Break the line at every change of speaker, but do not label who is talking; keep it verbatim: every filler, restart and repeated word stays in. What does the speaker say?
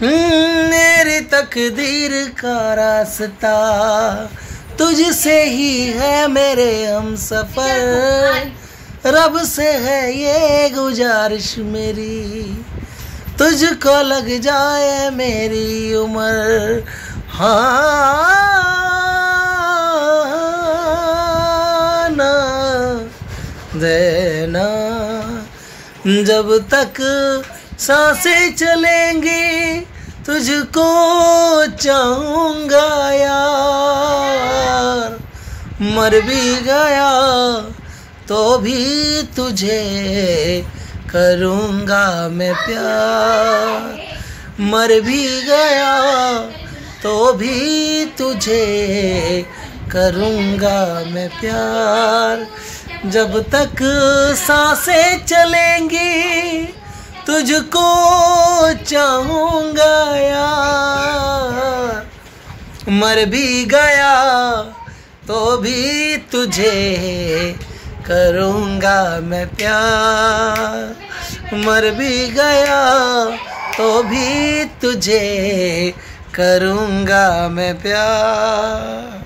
मेरी तकदीर का रास्ता तुझसे ही है मेरे हमसफर, रब से है ये गुजारिश मेरी, तुझको लग जाए मेरी उम्र। हाँ ना देना, जब तक सांसें चलेंगी तुझको चाहूँगा यार, मर भी गया तो भी तुझे करूँगा मैं प्यार, मर भी गया तो भी तुझे करूँगा मैं प्यार। जब तक सांसें चलेंगी तुझको चाहूँगा यार, मर भी गया तो भी तुझे करूँगा मैं प्यार, मर भी गया तो भी तुझे करूँगा मैं प्यार।